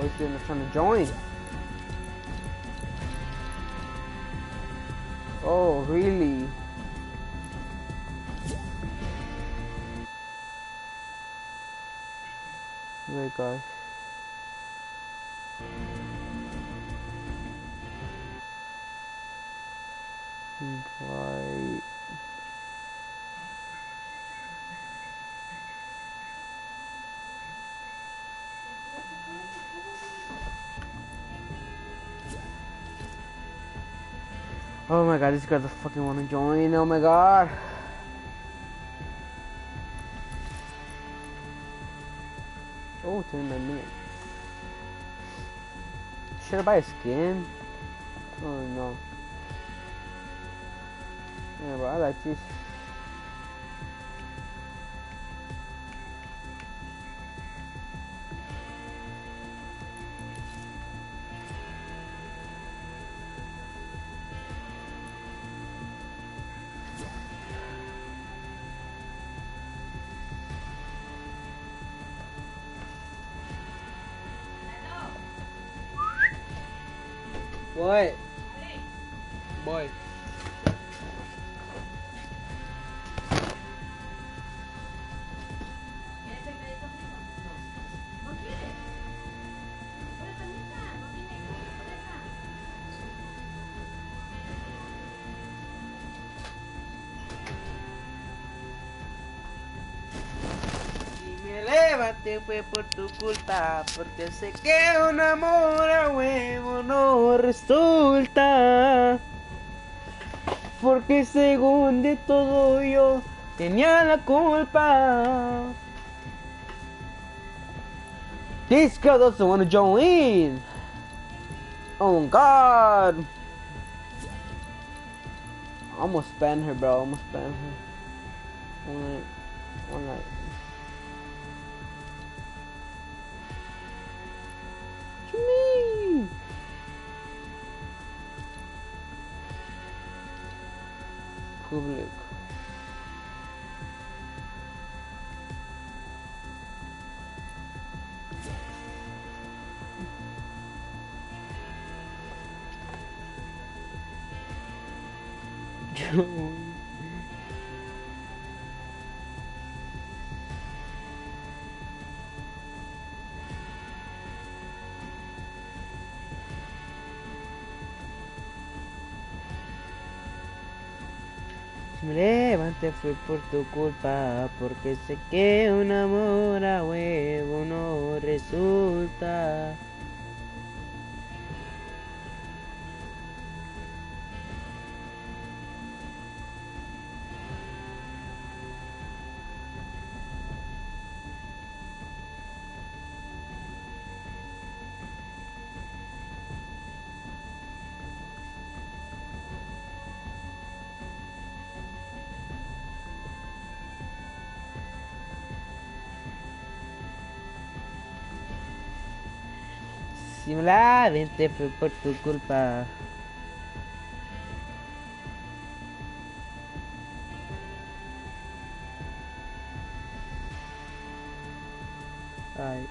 Oh, he's trying to join. Oh, really? Oh my gosh. Invite. Oh my god, these guys fucking wanna join. Oh my god. Oh, 29 minutes. Should I buy a skin? Oh no. Yeah, bro, I like this. What? Boy. Llévate fue por tu culpa, porque sé que un amor a huevo no resulta. Porque según de todo yo tenía la culpa. This girl doesn't want to join. Oh God. I almost spanned her, bro. I almost spanned her. One night. What you mean? Public. Me levanté fue por tu culpa, porque sé que un amor a huevo no resulta. Simplemente fue por tu culpa. Ay.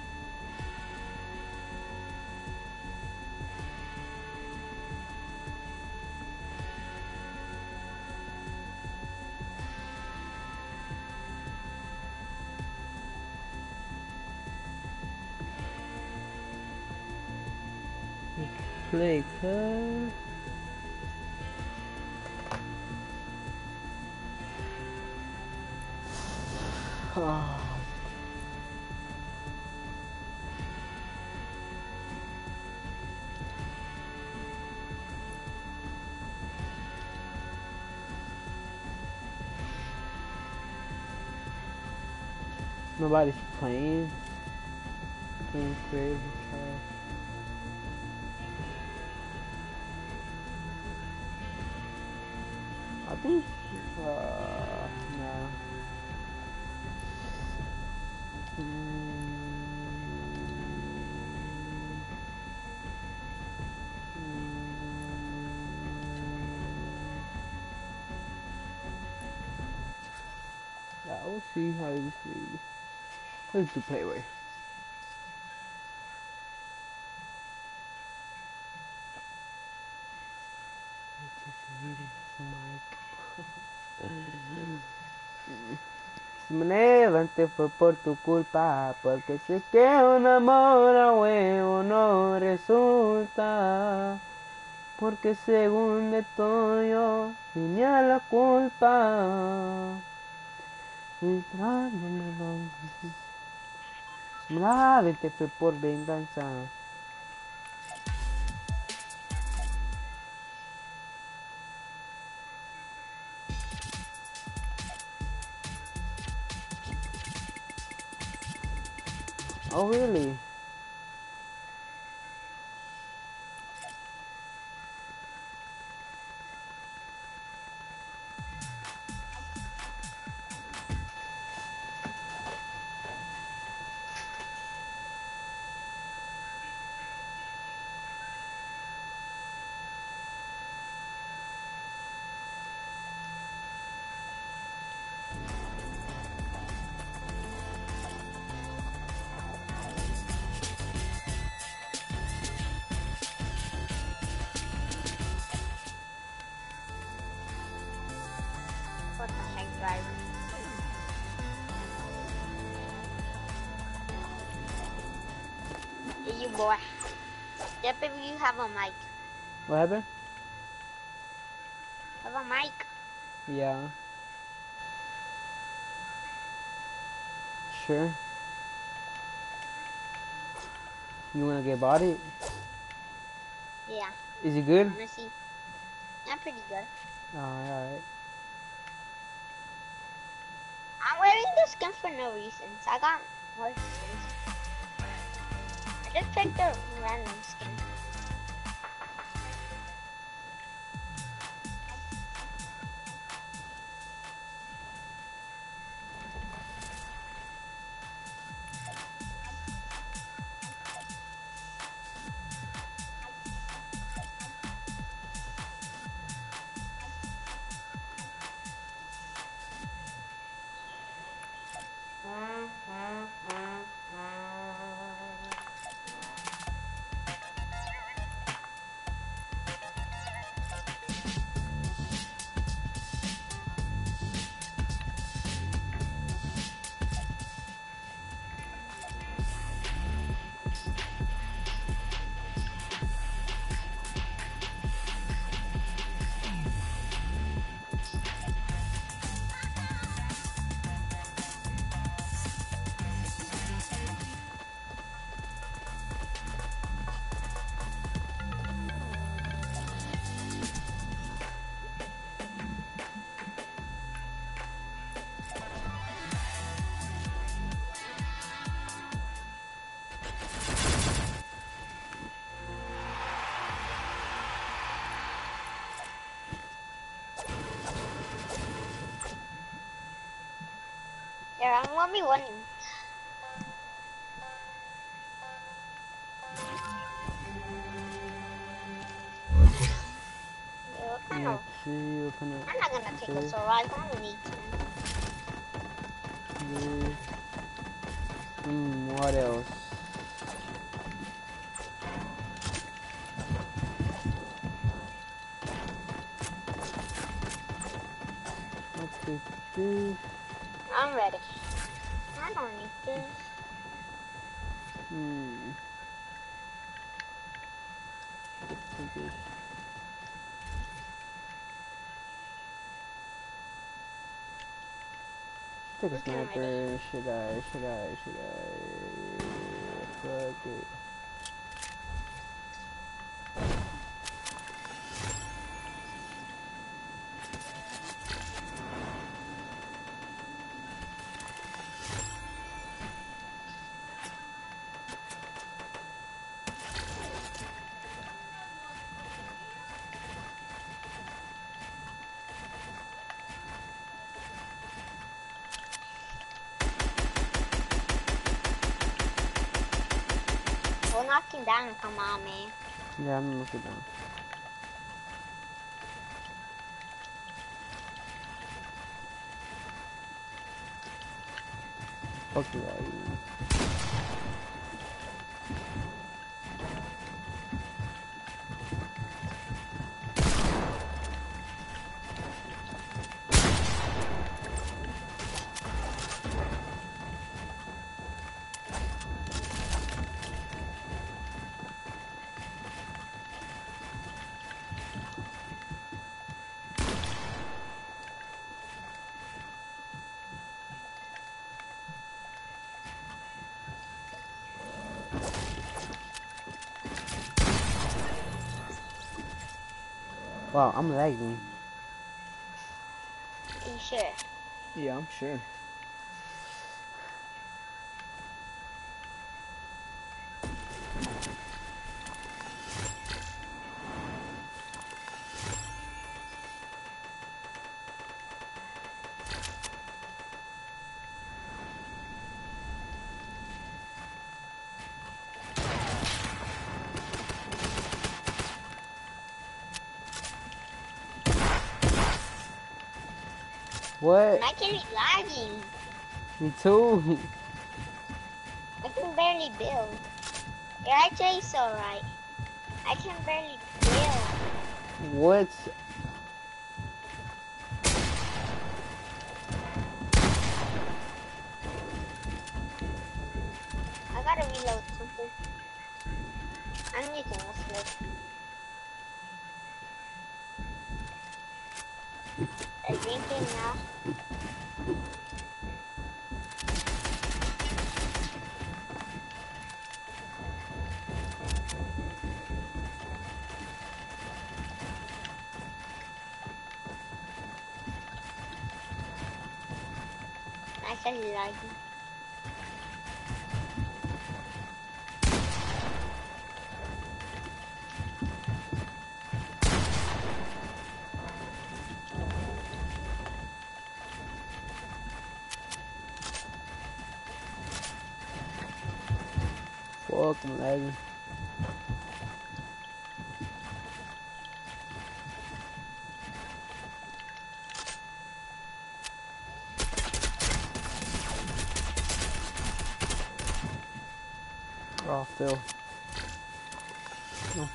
Play card. Nobody's playing. Game creative trash. I think, nah. Yeah, we'll see how this league. Let's do play away. Si me levanté fue por tu culpa, porque sé que un amor a huevo no resulta. Porque según de todo yo tenía la culpa. Si me levanté fue por venganza. Oh really? What the heck, driver? Yeah, you boy. Yep, if you have a mic. What happened? Have a mic. Yeah. Sure. You wanna get bodied? Yeah. Is he good? Wanna see? Yeah, pretty good. Alright. I'm wearing this skin for no reason. So I got more skins. I just picked a random skin. Yeah, I'm 1v1. Yeah, what kind of? I'm not gonna take a survival. I don't need to. What else? Okay, I'm ready. I don't need this. Take a sniper. Should I? Fuck it. We'll knock him down. Come on, man. Yeah, I'm gonna knock it down. Fuck you, Wow, I'm lagging. Are you sure? Yeah, I'm sure. What? My kid is lagging. Me too. I can barely build. You're actually so right. I can barely build. What? I gotta reload something. I'm using a smith. I'm drinking now. Actually lagging. Fuck, I'm lagging. Oh, Phil. No.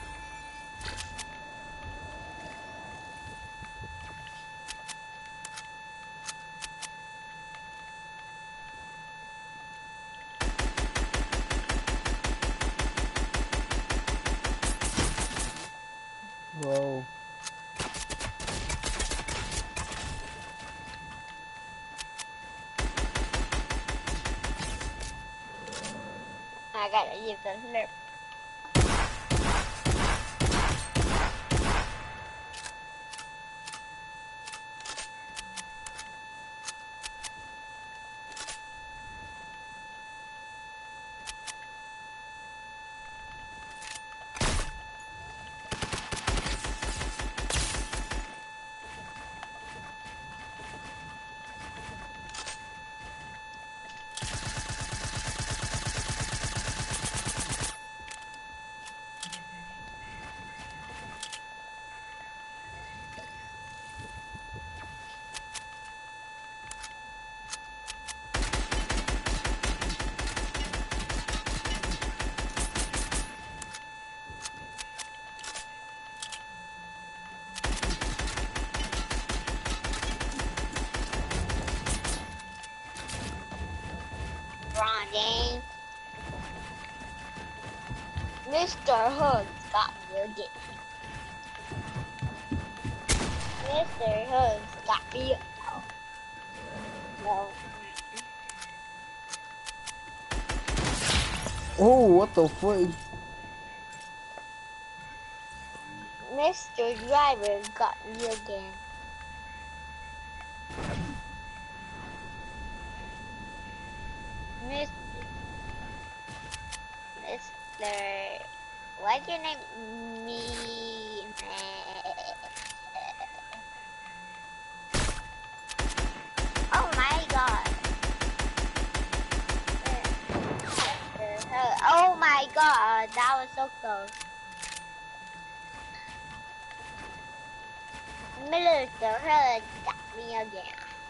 Whoa. I gotta use the slurp. Ron James. Mr. Hugs got me again. Mr. Hugs got me. Oh, no. Oh, what the fuck? Mr. Driver got me again. Mr. What's your name? Me. Oh my god. Oh my god, that was so close. Mr. Hood got me again.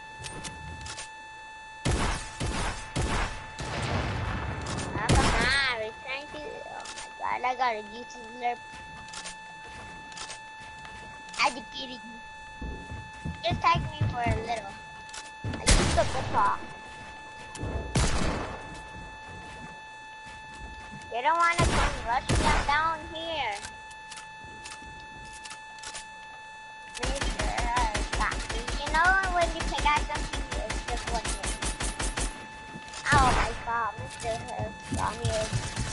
Oh, come on, we're trying to. Oh my god, I gotta use the slurp. I'm kidding. Just tag me for a little. I just took the talk. You don't wanna come rush me down here. Mr. Got me. You know when you pick out something, it's just one hit. Oh my god, Mr. Hurst got me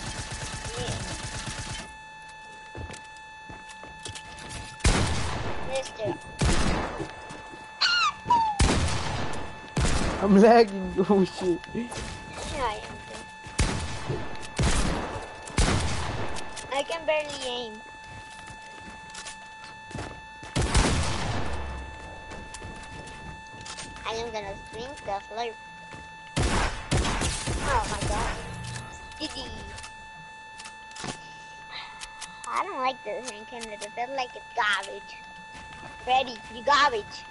again. Mister. I'm lagging. Oh shit. Yeah, I am too. I can barely aim. I am gonna drink the slurp. Oh my god. Diddy. I don't like this in Canada. I feel like it's garbage. Freddy, you garbage.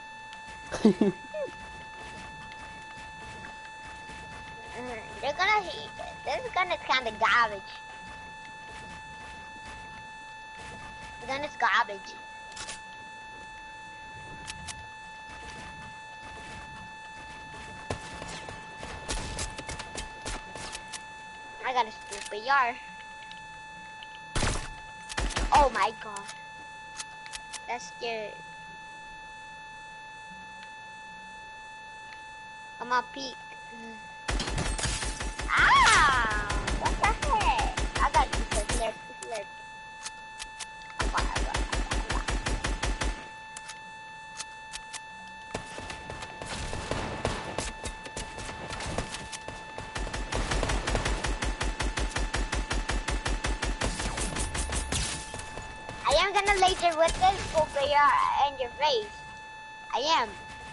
They're gonna hate it. This is gonna kind of garbage. The gun is garbage. I got a stupid yard. Oh my god. That's scary. Come on, peek. Ah! What the heck? I got this. Let's. I am gonna laser with this over in your face. I am.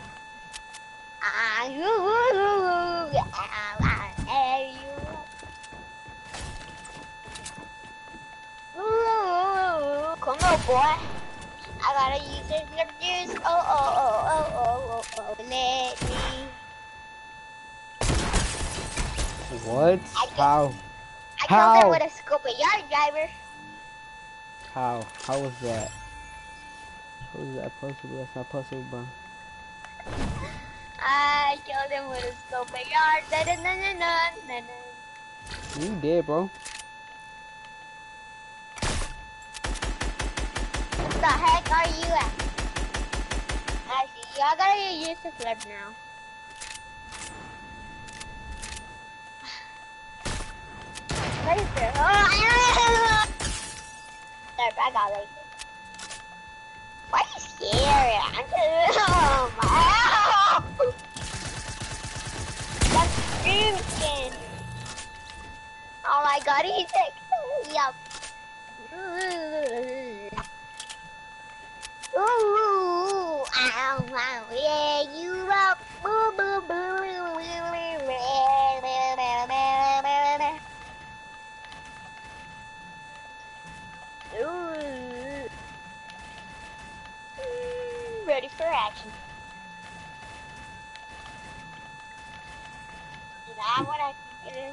Come on, boy. I gotta use this lip juice. Oh. Let me. What? How? I killed him with a scope of yard driver. How? How was that? How is that possible? That's not possible, bro. I killed him with a scope of yard. You did, bro. What the heck are you at? I see. Y'all gotta use the flip now. Laser. Oh, I got laser. Why are you scared? Oh my. That's dream skin. Oh my god, he's sick. Yup. Ooh, ow, ow, yeah, you up. Boo, boo, boo, ready for action. Is that what I think it is?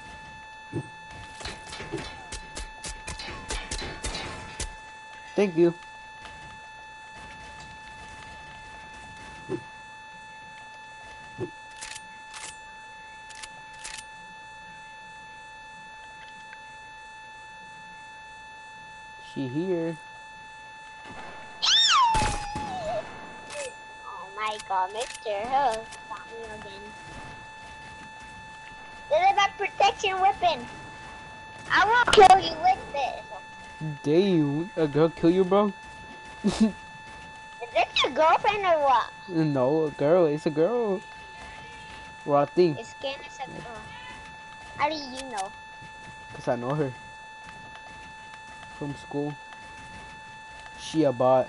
Thank you. She here. Oh my god, Mr. Ho, stop me again. This is my protection weapon. I will kill you with this. Damn, a girl kill you, bro? Is this your girlfriend or what? No, a girl. It's a girl. Well, I think. His skin is a girl. How do you know? Cause I know her. From school. She a bot.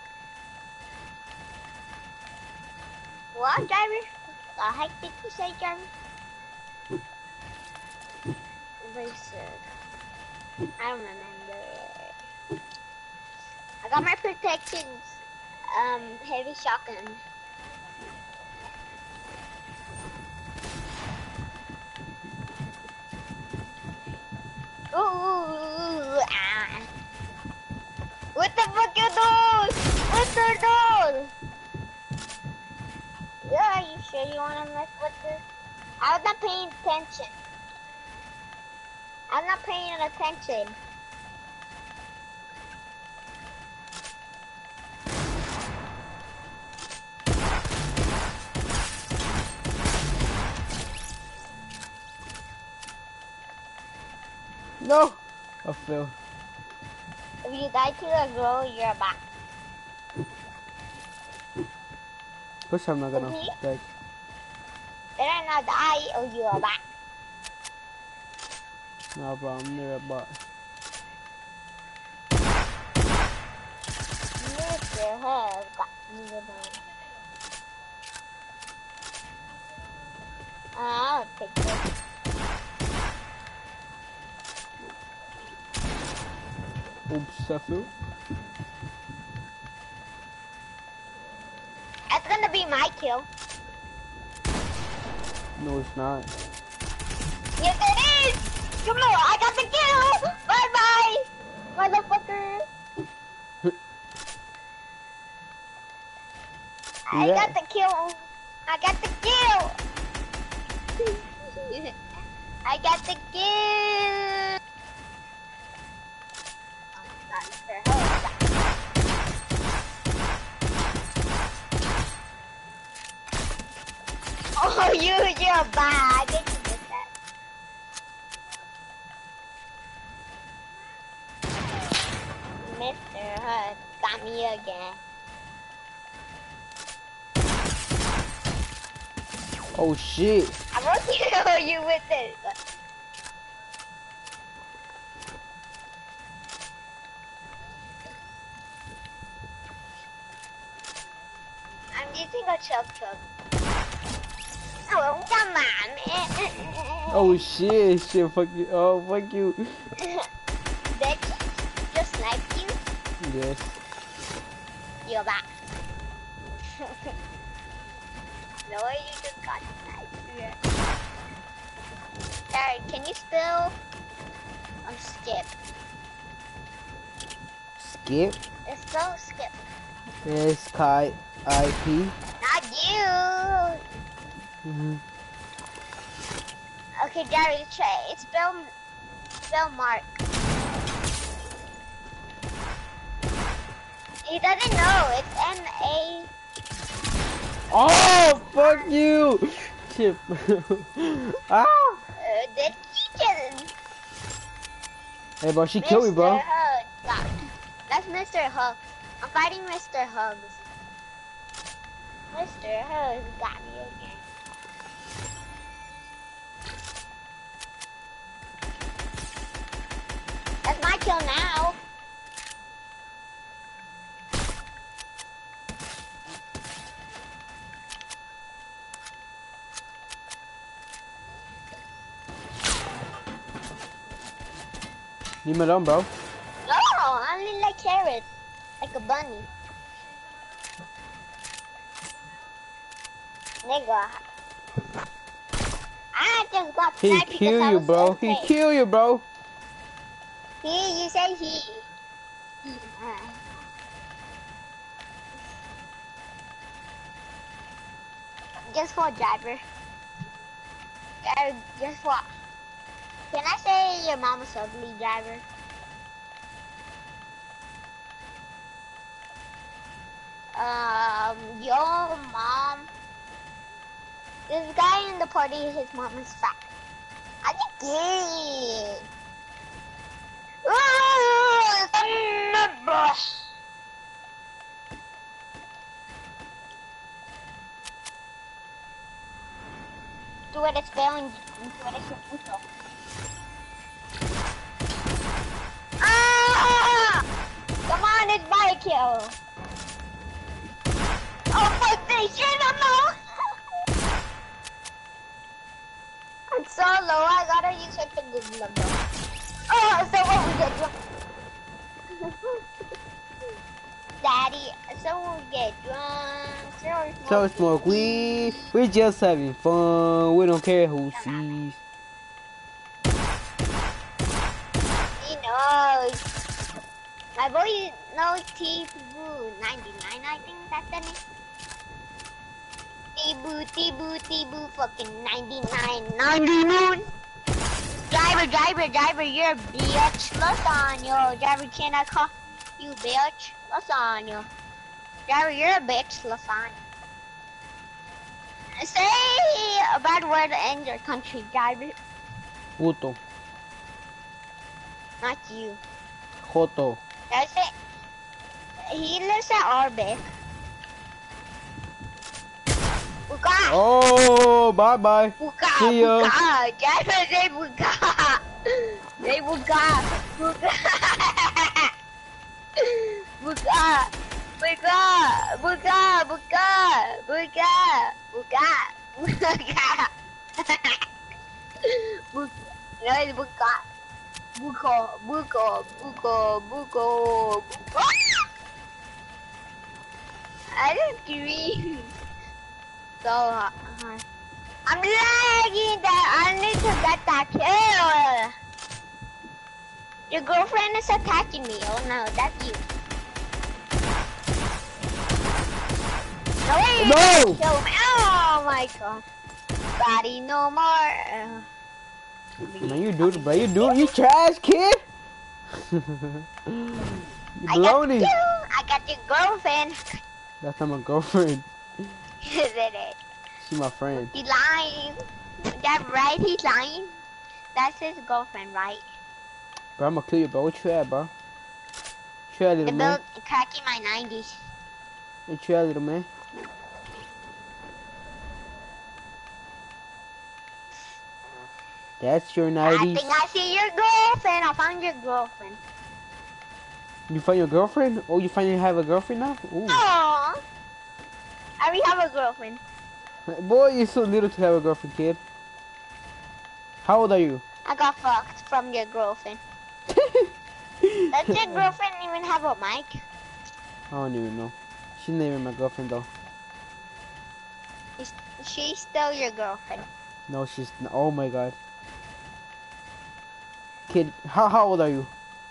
What, driver? The heck did you say, driver? Basic. I don't remember. I got my protections. Heavy shotgun. Ooh, ah. What the fuck are those? What are those? Yeah, are you sure you wanna mess with this? I'm not paying attention. I'm not paying attention. No! I fell. If you die to a girl, you're a bot. Push, I'm not gonna Me? die. Did I not die or you are back? No, bro, I'm near a bot. Mr. Hub got me again. I'll take this. Oops, I flew. That's gonna be my kill. No, it's not. Yes, it is! Come on, I got the kill! Bye-bye! Motherfucker! I Yeah. got the kill! I got the kill! I got the kill! Oh my god, Mr. Ho. Oh, you're bad. I didn't get that. Mr. Hood got me again. Oh shit. I will kill you with it. I'm using a chug. Oh, come on, man. Oh shit, fuck you. Oh, fuck you. Did just snipe you? Yes. You're back. No, you just got sniped. Yeah. Alright, can you spill? Skip. Skip? It's so skip. S-K-I-P. Not you! Okay, Jerry, try. Spell Mark. He doesn't know. It's M-A. Oh, fuck you! Chip. Ah! The kitchen. Hey, bro, she killed me, bro. Mr. Hug. That's Mr. Hug. I'm fighting Mr. Hugs. Mr. Hugs got me again. That's my kill now. Leave me alone, bro. No, I only like carrots. Like a bunny. Nigga. I just got He sniped because kill I you, was bro. okay. He kill you, bro. He, you say he. Just for driver. Just for. Can I say your mama's ugly, driver? Your mom. This guy in the party, his mom is fat. I think gay. Do it, it's failing. Do it, it's your Ah! Come on, it's my kill. Oh, fuck this shit, I'm so low, I gotta use like the good number. Oh, so what we get drunk? Daddy, so we get drunk. So smoke weed. We just having fun. We don't care who sees. He knows. My boy knows T-Boo 99, I think that's the name. T-Boo, fucking 99. Driver, you're a bitch. Lasagna. Driver, can I call you bitch? Lasagna. Driver, you're a bitch. Lasagna. Say a bad word in your country, driver. Puto. Not you. Joto. That's it. He lives at Arbic. Oh, bye bye. Buka, See ya. buka. Jangan say buka. Say buka. Buka. Buka. Buka. Buka. Buka. Buka. Buka. Buka. Buka. Guys, buka. Buka. Buka. Buka. Buka. Buka. I just scream. So hard. I'm lagging that I need to get that kill. Your girlfriend is attacking me. Oh no, that's you. No way! No! Kill me. Oh my god. Body no more. Man, you do it, bro. You trash, kid. You baloney. I got your girlfriend. That's not my girlfriend. Is it? She's my friend. He's lying. That right? He's lying. That's his girlfriend, right? Bro, I'm gonna kill you, bro. What you at, bro? What you at, The little man? build cracking my 90s. What you at, little man? That's your I 90s. think I see your girlfriend. I found your girlfriend. You find your girlfriend? Oh, you finally have a girlfriend now? Ooh. Aww. I already have a girlfriend. Boy, you're so little to have a girlfriend, kid. How old are you? I got fucked from your girlfriend. Does your girlfriend even have a mic? I don't even know. She's not even my girlfriend, though. Is she still your girlfriend? No, she's not. Oh my god. Kid, how old are you?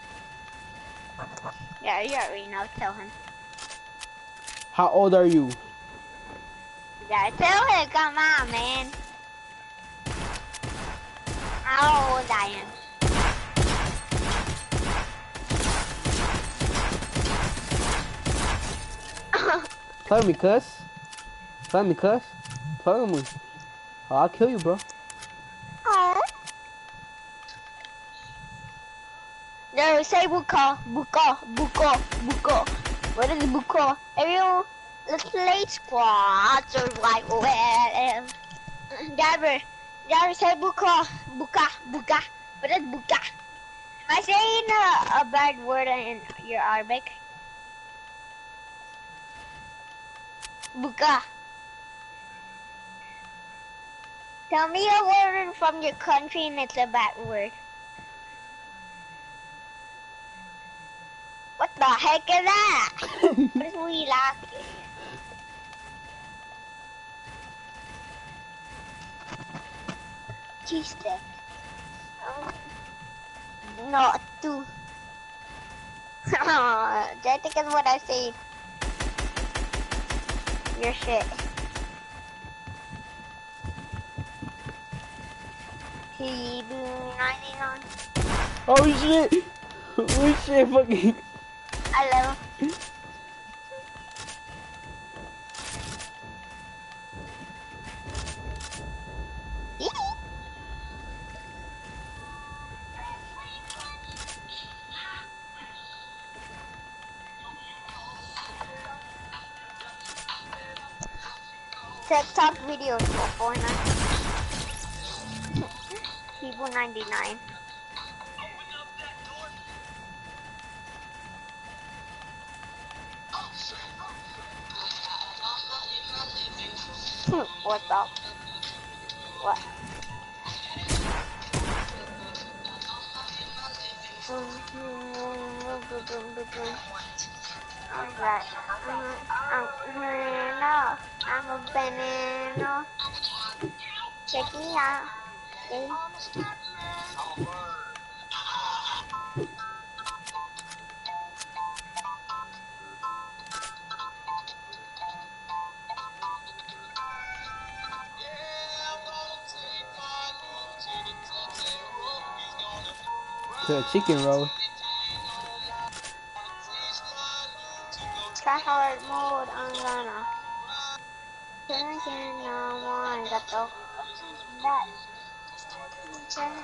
Yeah, you already know. Tell him. How old are you? Yeah, tell him. Come on, man. How old I am. Play with me, cuss. Play with me, cuss. Play with me. Oh, I'll kill you, bro. Oh. No, say buka, buka, buka, buka. What is buka? Everyone, let's play squads or like well. Dabber, say buka, buka, buka. What is buka? Am I saying a bad word in your Arabic? Buka. Tell me a word from your country and it's a bad word. What the heck is that? What is we laughing? Cheese stick. Not two. I think is what I say. Your shit. TB99. Oh shit! Oh shit, fucking. I love him. TikTok videos for Fortnite. People 99. What's up? What? Alright. I'm a banana. Check me out. See? To a chicken roll. Try hard mode. I'm gonna. Drinking no more. Got the. That. Okay.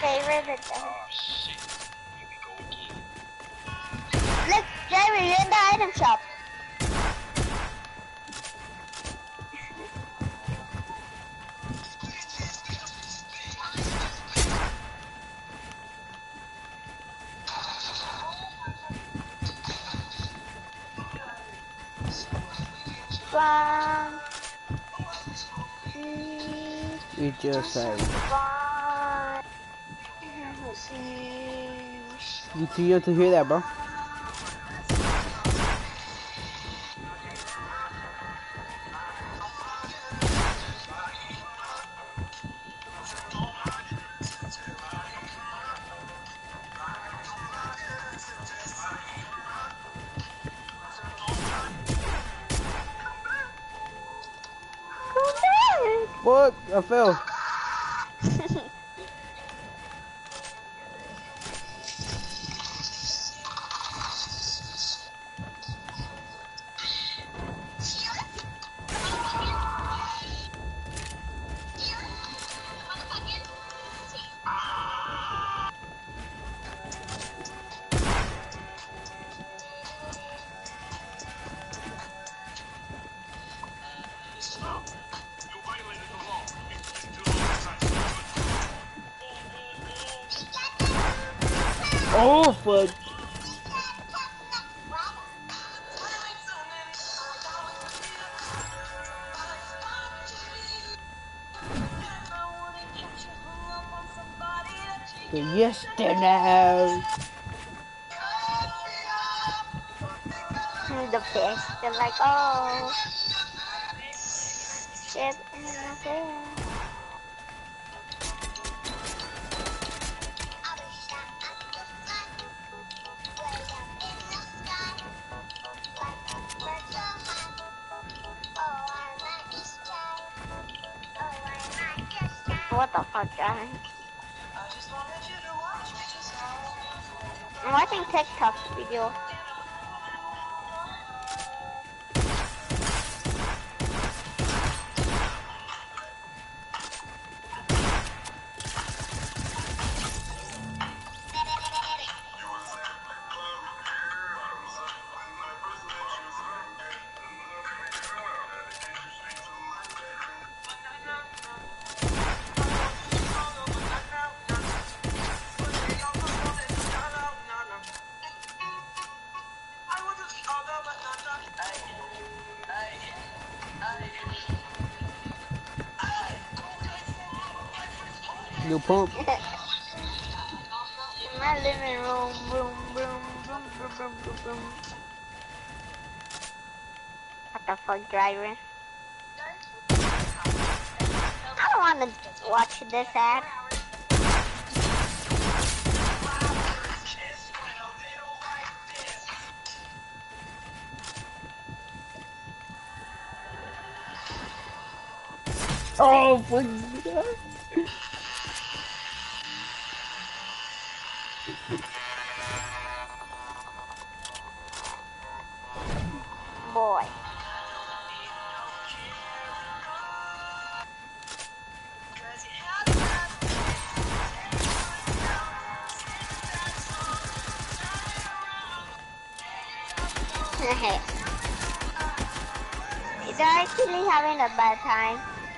favorite. Oh shit. Here we go again. Look, Jerry, you're in the item shop. One, two, It just say. one, two. You too young to hear that, bro. What? I fell. Oh, fuck. Yes, now. The fish, they're like, oh, shit, okay. What the fuck, guys? I'm watching TikTok video. New pump. In my living room, boom, boom, boom, boom, boom, boom, boom. What the fuck, driver? I don't want to watch this ad. Oh, fuck. Boy. They're actually having a bad time.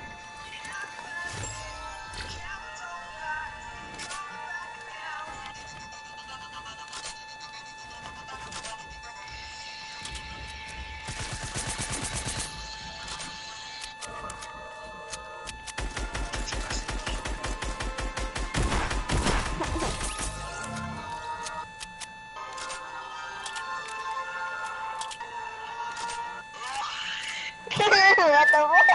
What the fuck?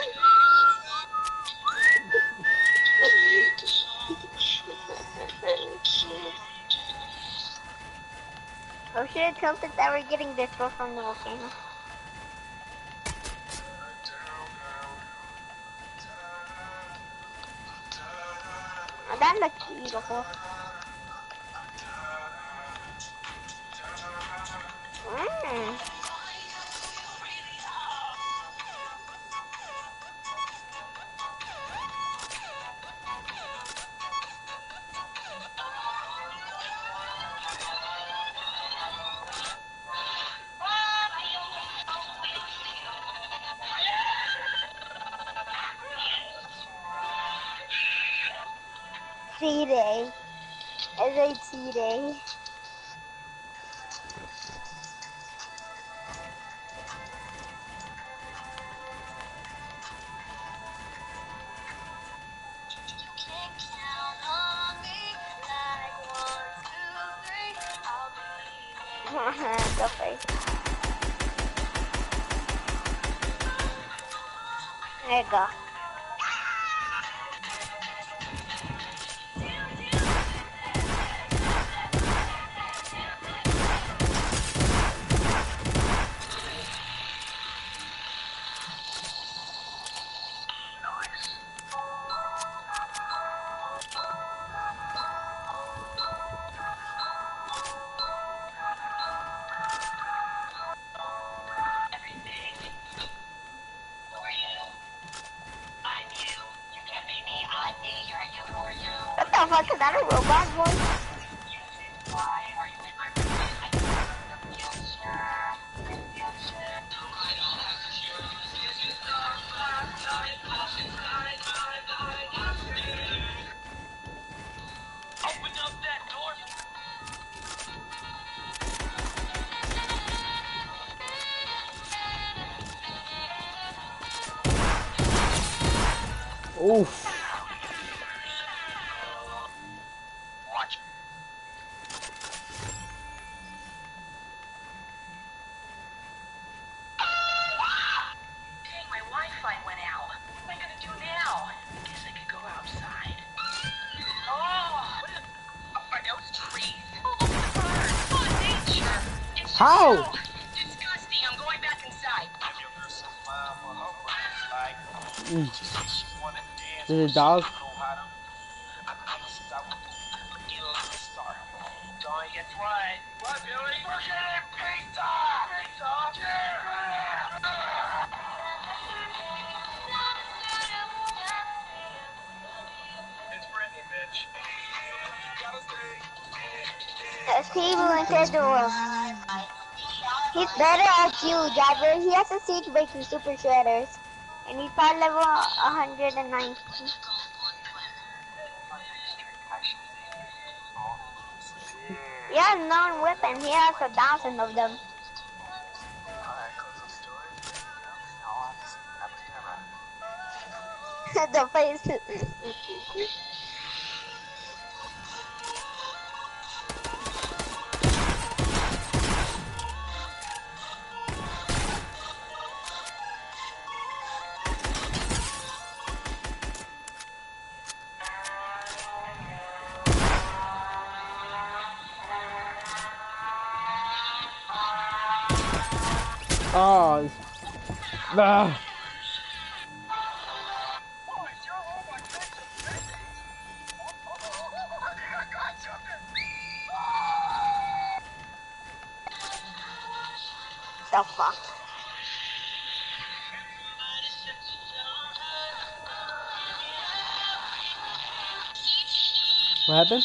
Oh shit, tilted that we're getting destroyed from the volcano. Oh, that looks beautiful. Mm. T-Day. It's a T-Day. Go first. There you go. What the fuck is that, a robot voice? Open up that door. Oof. Watch. Dang, my Wi-Fi went out. What am I gonna do now? I guess I could go outside. Oh, what is... Are those trees? Oh, look at the birds. Oh, nature. It's just How? so disgusting. I'm going back inside. Give your girl some love for her friends, like... She said she wanna dance. There's a dog. I think since I was a little star. Going, guess what? What, Billy? We're getting pizza! Pizza! Yeah! It's Brittany, bitch. Gotta stay. Steve into the world. He's better at you, Driver. He has a siege breaking super shredders. And he's power level 190. He has no weapon. He has 1,000 of them. The face. Oh. Ah. The fuck? What happened?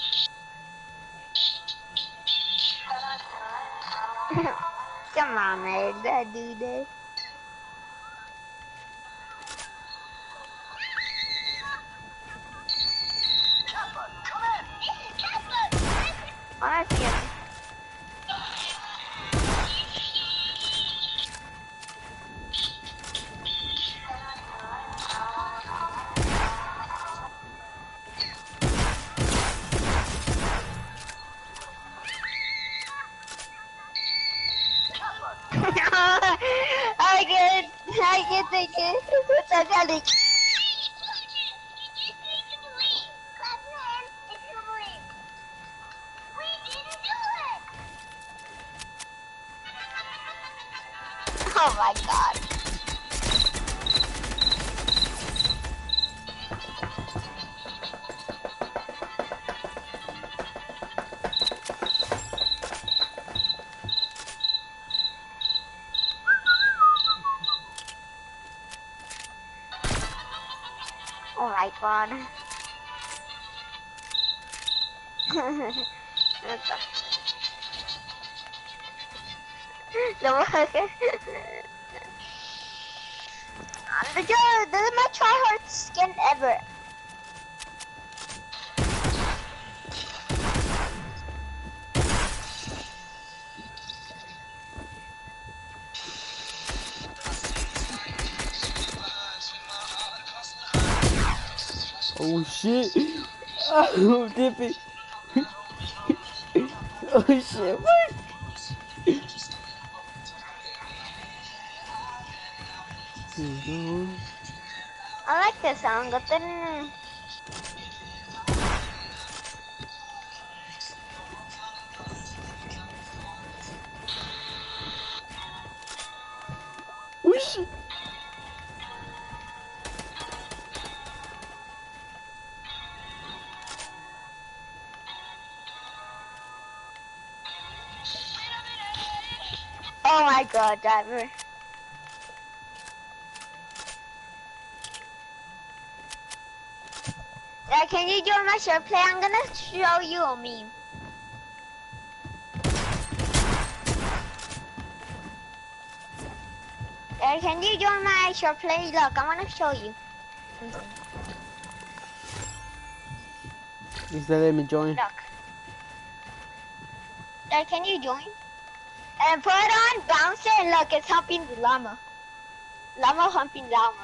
Come on, man. That dude there. Honestly, I get take it. What's that got Oh my god. Alright, God. This is my tryhard skin ever. Oh shit. Oh, Dippy. Oh shit. What? I like this song. Oh shit. Oh my god, driver. Can you join my short play? I'm gonna show you a meme. Can you join my short play? Look, I'm gonna show you something. Is that let me join? Look. Can you join? And put on bouncer and look, it's humping the llama. Llama humping llama.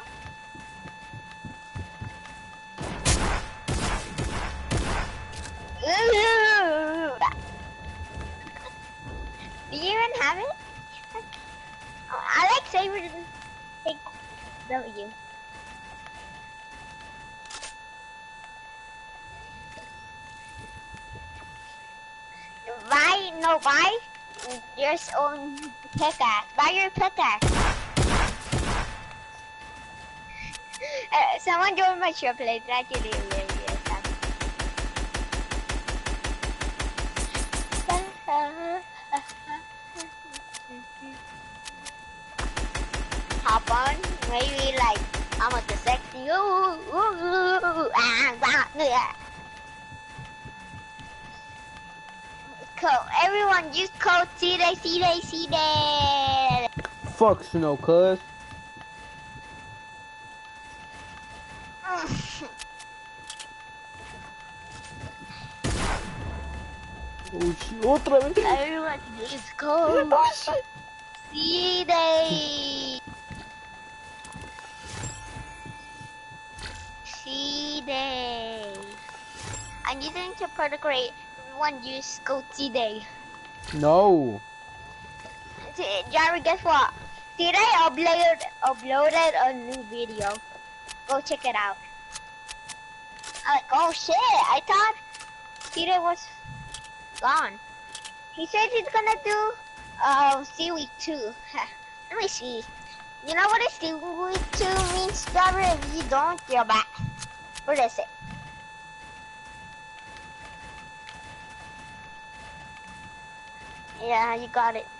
Ooh. Do you even have it? I like Saber to take W. Buy your own pickaxe. Buy your pickaxe. Someone joined my show play. It's actually hilarious. Hop on, maybe like I'm at the sexy. Everyone use code CD. Fuck Snow, cuz. Oh shit, otra vez. Everyone use code Oh shit. CD. I'm using to protocol. Everyone use code CD. No. Jerry, guess what? Today uploaded a new video. Go check it out. I'm like, oh shit, I thought Peter was gone. He said he's gonna do Seaweed 2. Let me see. You know what a Seaweed 2 means, Trevor? If you don't, you're back. What is it? Yeah, you got it.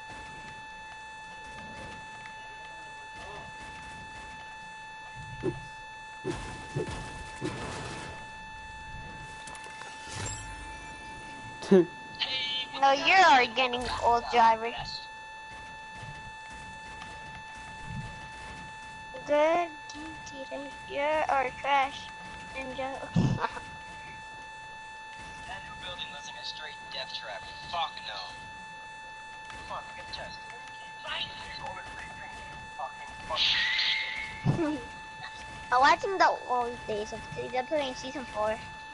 No, you're getting old, driver. Good. You are trash. Ninja. That new building looks like a straight death trap. Fuck no. Come on, get the chest. I'm watching the old days of they're playing season 4.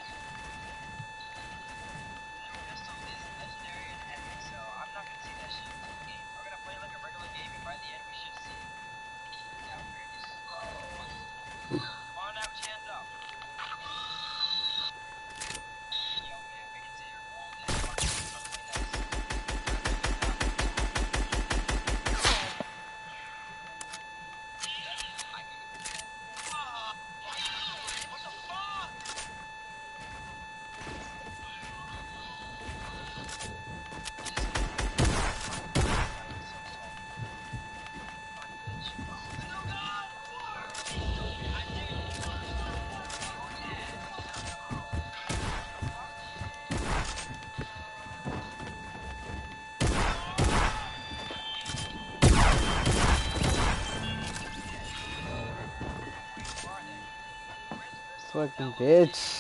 Fucking bitch.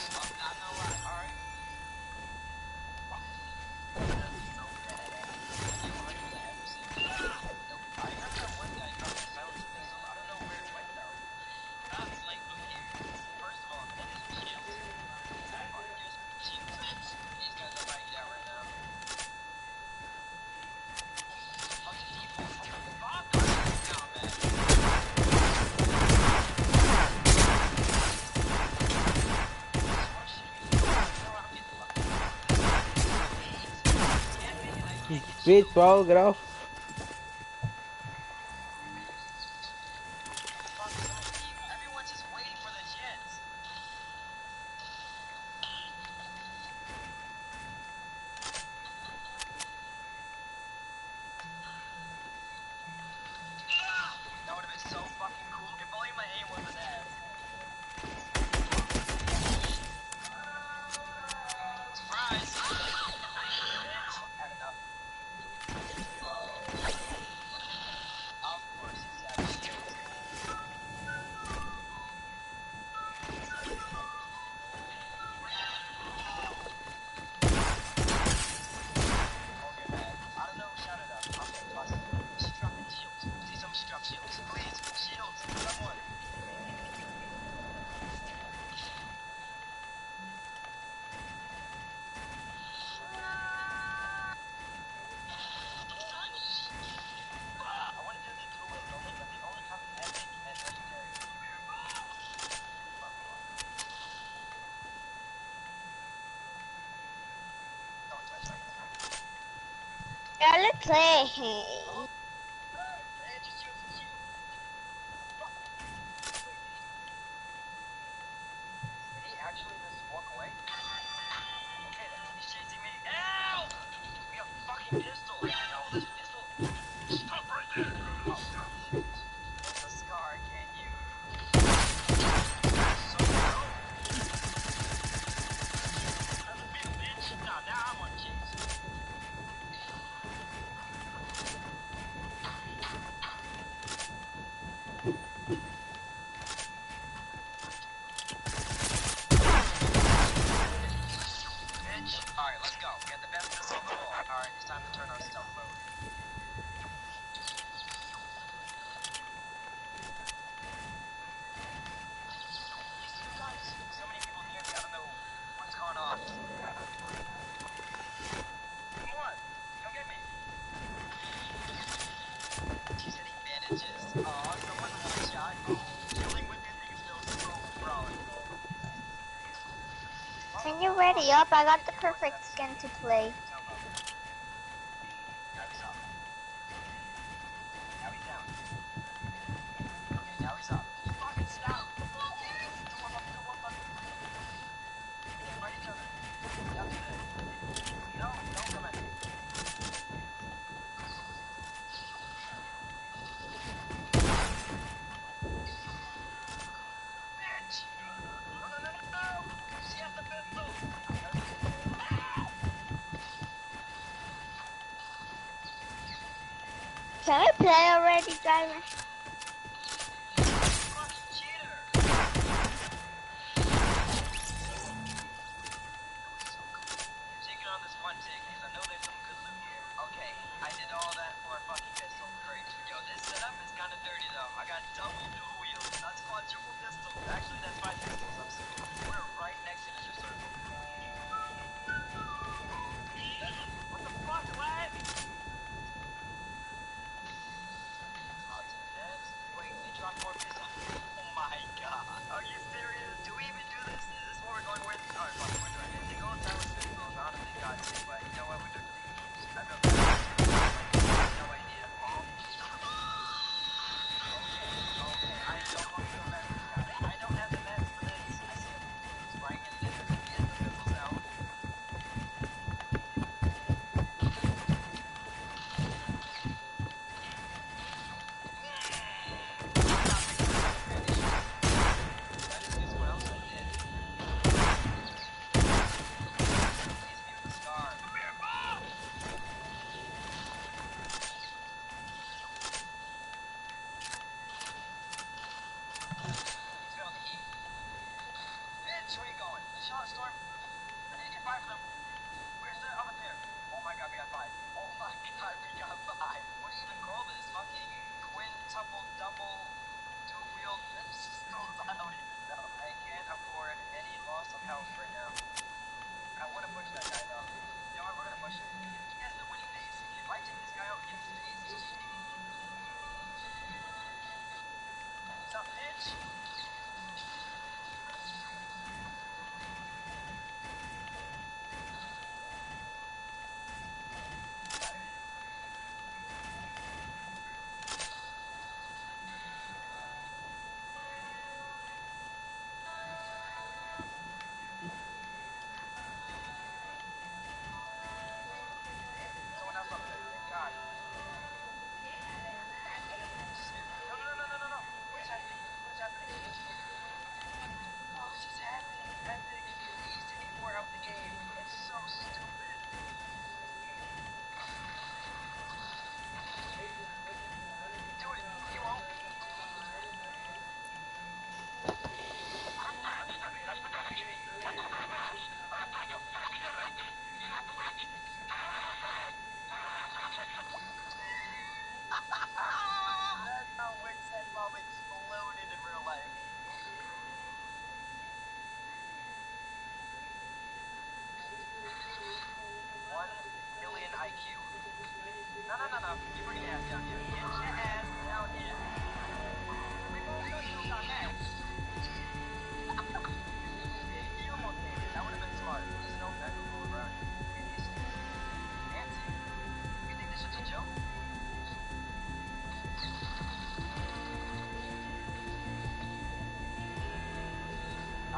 Bitch, bro, get off. Fuck, so many people. Everyone's just waiting for the chance. That would have been so fucking cool if only my aim wasn't ass. Surprise! Had enough. Of course, he's out of shields. Okay, man. I don't know who shot it up. Okay, plus. Struck and shields. See some struck shields. Please, shields. Someone. I wanted to do the dual wield only, but they only come in epic and legendary. Don't touch me. Yeah, let's play. Man, just use the shield. Did he actually just walk away? Okay, then. He's chasing me. Ow! We have a fucking pistol. No, this pistol. Stop right there. Oh, shit. It's a scar, can't you? So low. I'm a big bitch. Now I'm on chase. Bitch. Alright, let's go. We got the best pistol of them all. Alright, it's time to turn on stealth mode. These two guys. So many people near me. I don't know what's going on. Come on. Come get me. She said he bandages. Aw, someone one shot. Killing with ending feels so broad. When you're ready up, I got the perfect skin to play. Now he's up. Now he's down. Okay, now he's up. Fucking stop! Two of them. Yeah, fight each other. Not today. No, don't come at me. Bitch! No! She has the pistol! Can we play already, driver? Fucking cheater! Taking on this one tick, because I know there's some good loot here. Okay, I did all that for a fucking pistol. Great. Yo, this setup is kind of dirty though. I got double dual wheels. That's quadruple pistol. Actually, that's 5 pistols. I'm stupid. We're right next to the circle. What the fuck, lad? Oh, it's dead. Wait, they dropped more pistols. Oh my god. Are you serious? Do we even do this? Is this what we're going with? Alright, fuck, we're doing it. They go down with pistols. Honestly, God, but you know what? We're doing it. I feel bad. No idea. Okay, I don't want to feel bad for this guy. I don't have the meds for this. I see him. He's right in there. He has the pistols out. That just gets what else I did. Please mute the scar. He's got on the heat. Bitch, where you going? Shot storm. I need to get 5 of them. Where's the other pair? Oh my god, we got 5. Oh my god, we got 5. What do you even call this? Fucking quintuple, double, dual wheel pistols? I don't even know. I can't afford any loss of health right now. I want to push that guy though. You know what? We're gonna push him. He has the winning days. If I take this guy out, he gets days. What's up, bitch?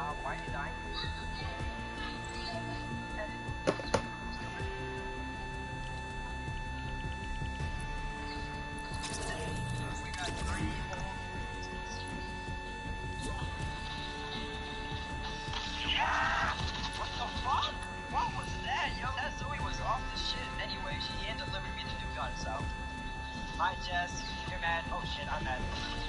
Why are you dying? We got 3 people. Yeah! What the fuck? What was that, yo? That Zoe was off the shit. Anyway, she hand-delivered me the new gun, so. Hi, Jess. You're mad. Oh shit, I'm mad.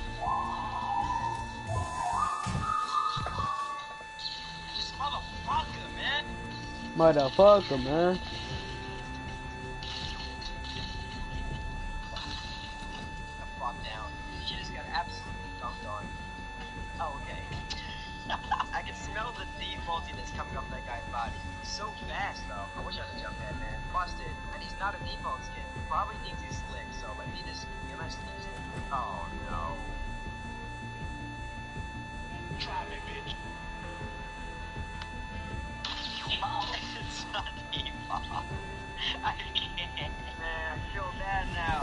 This motherfucker, man. Motherfucker, man. The fuck down. She just got absolutely dumped on. Oh, okay. I can smell the defaultiness coming up that guy's body. So fast, though. I wish I was a jump head, man. Busted. And he's not a default skin. Probably thinks he's slick, so let me just sneeze it. Oh, no. Try me, bitch. It's not default. I can't. Man, I feel bad now.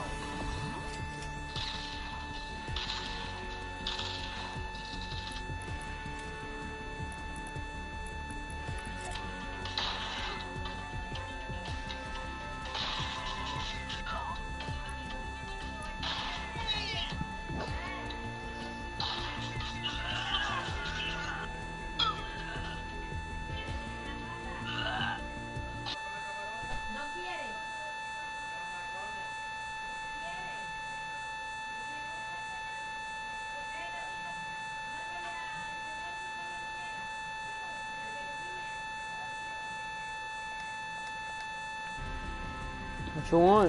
What you want?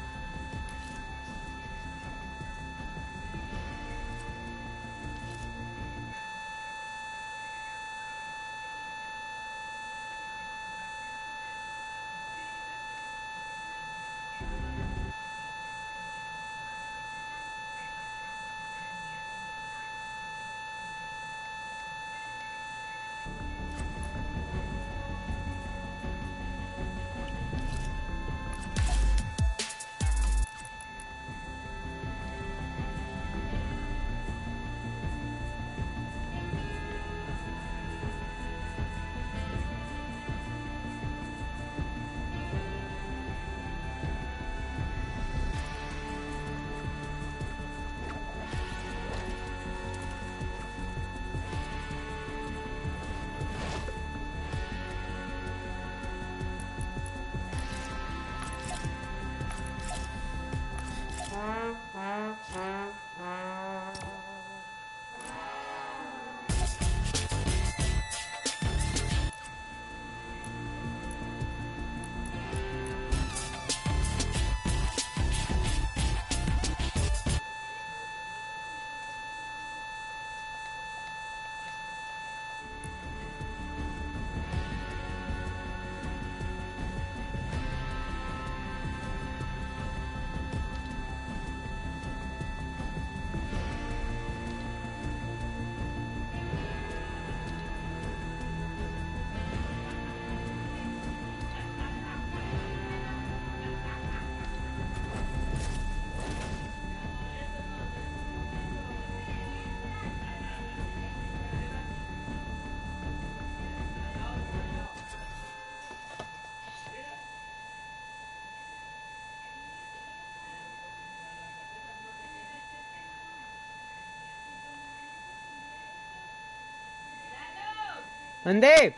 ¿Mandé?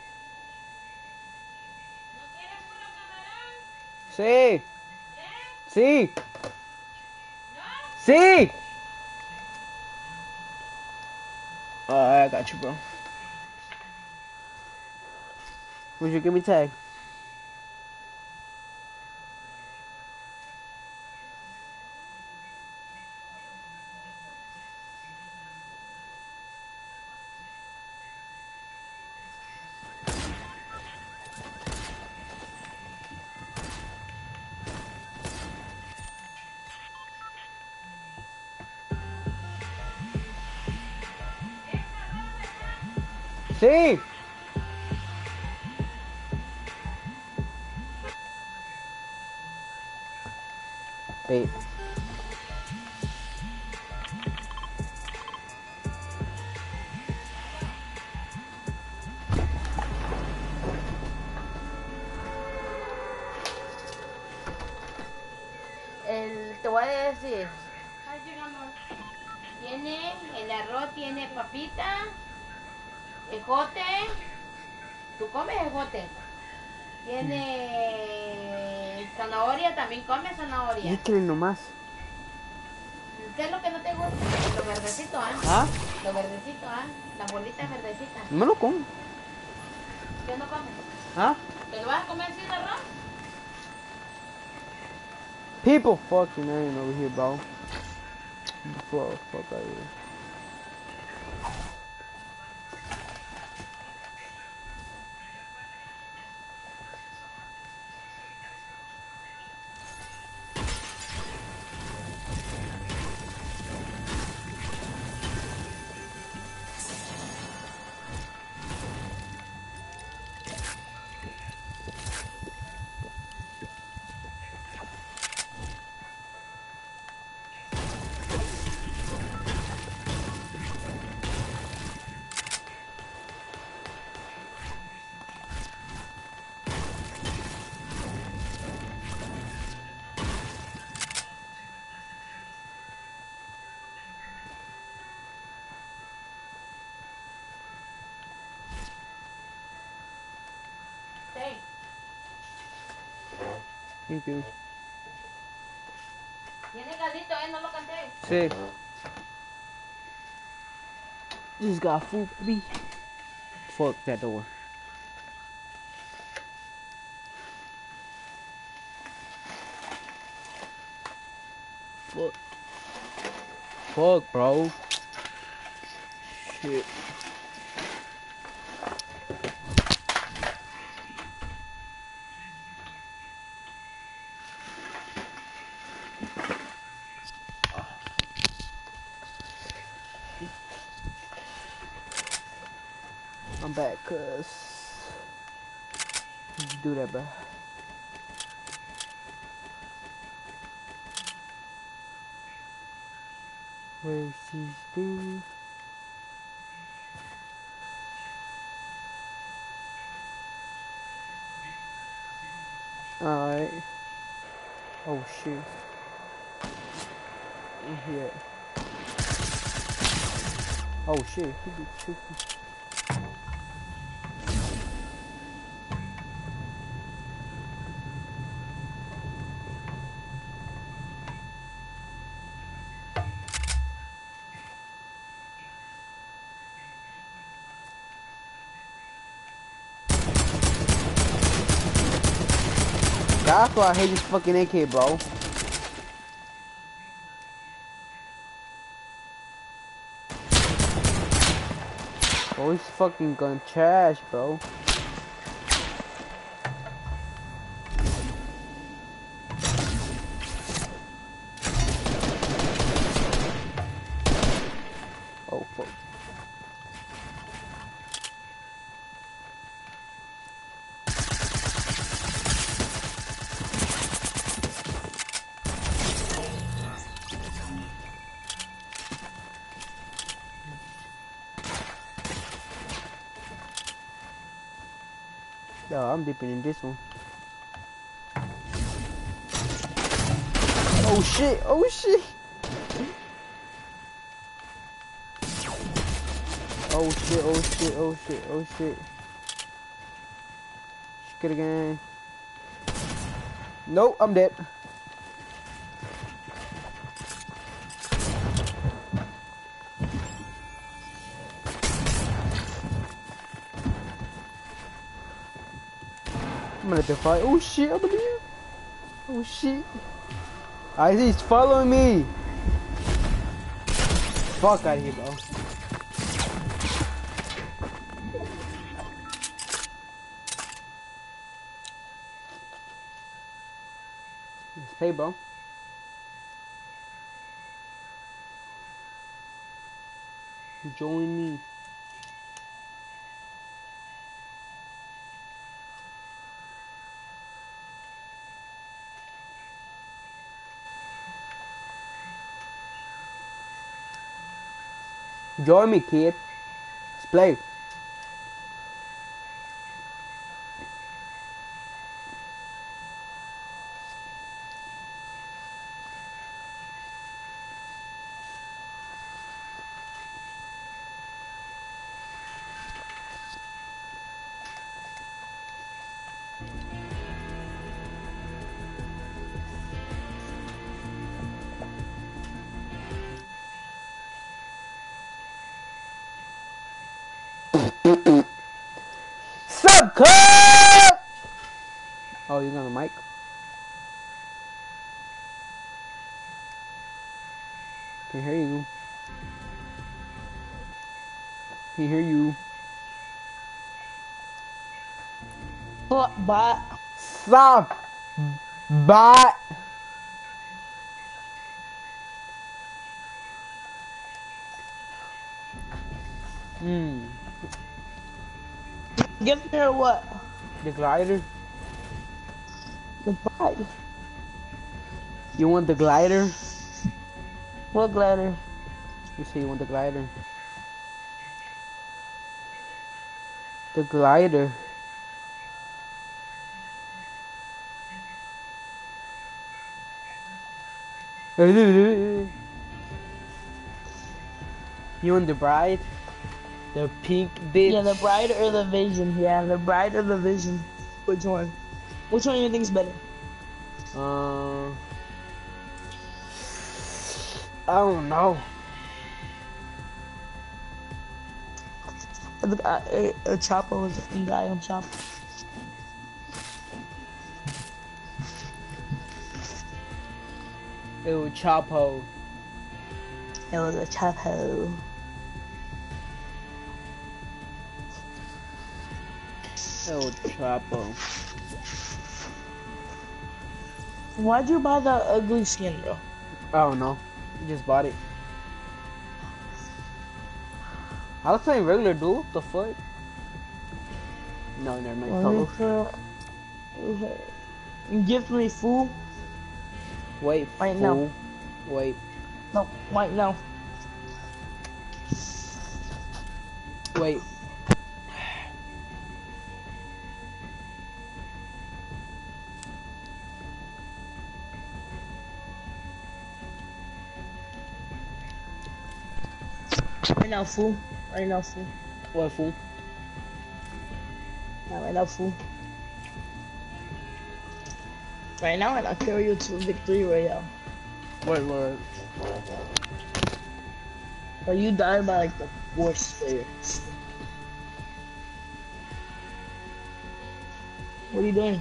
Sí. Sí. Sí. Alright, I got you, bro. Would you give me tag? Sí. Wait. decir? Tiene el arroz, tiene papita, ejote. ¿Tú comes ejote? Tiene zanahoria, también come zanahoria. Échale nomás. ¿Qué es lo que no te gusta? Lo verdecito, ¿ah? ¿Ah? Lo verdecito, ¿ah? Las bolitas verdecitas. No me lo como. ¿Qué no comes? ¿Ah? ¿Te lo vas a comer sin arroz? People fucking ain't over here, bro. Fuck out here. Sí. Thank you. Tiene caldito, ¿eh? No lo canté. Sí. Just got food for me. Fuck that door. Fuck. Fuck, bro. Shit. I'm back, cuz. Do that, bro. Where's these dudes? Alright. Oh shit. Yeah. Oh shit. He did shoot me. That's why I hate this fucking AK, bro. Oh, this fucking gun trash, bro. Oh, fuck. Yo, I'm dipping in this one. Oh shit, oh shit. Oh shit, oh shit, oh shit, oh shit. Shit again. Nope, I'm dead. I'm gonna let them fight. Oh shit, I believe. Oh shit. He's following me. Fuck out of here, bro. Let's play, bro. Join me. Join me, kid. Let's play. Sup, cuz? Oh, you got a mic? Can hear you. Can hear you. What bot? Sup, bot? Give me or what? The glider? The bot. You want the glider? What glider? You say you want the glider. The glider. You want the bride? The pink bitch? Yeah, the bride or the vision. Yeah, the bride or the vision. Which one? Which one do you think is better? I don't know. The guy, Chopper was the guy on Chopper. Ew, Chapo. It was a Chapo. Ew, Chapo. Why'd you buy that ugly skin, bro? I don't know. I just bought it. I was playing regular duel. What the fuck? No, never mind. Solo. Gift me, fool. Wait, Right fool. now. Wait. No, right now. Wait. Right now, fool. Right now, fool. What, fool? Not right now, fool. Right now, and I'll carry you to victory royale. What? But you died by like the worst players. What are you doing?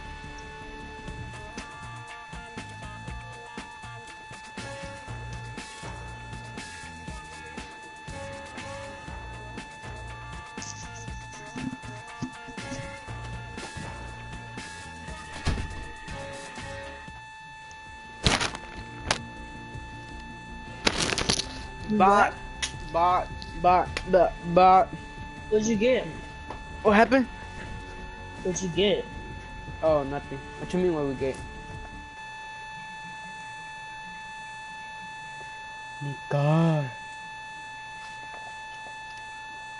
Bot. What'd you get? What happened? What'd you get? Oh, nothing. What you mean what we get? God.